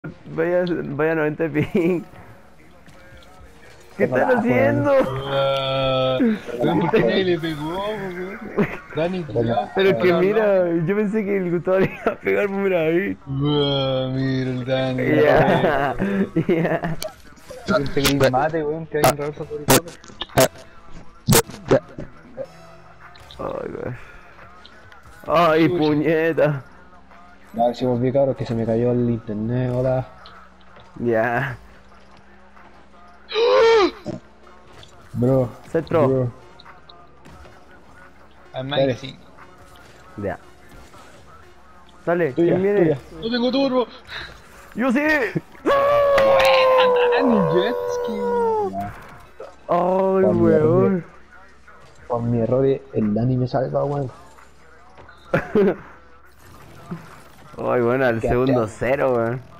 Vaya 90 ping. ¿Qué están haciendo? Weón, ¿por qué nadie le pegó, weón? Dani, cuidado, Pero que para mira, yo pensé que el Gustavo le iba a pegar por ahí. Mira el Dani, Ya, ya. yo pensé que iba mate, weón, que hay un raro por el coco. Ay, gosh. Ay, Chucha. puñeta. Ya, si volví cabros que se me cayó el internet, hola. Ya. Bro, Set pro. bro. Amazing. Ya. Dale, Tuya, ¿quién viene? tuya. No tengo turbo. ¡Yo sí! Dani, jet ski. Ya, Ay, por mi error, weón. por mi error el Dani me salva, weón. Ay, bueno, al Qué segundo hacha. cero, weón.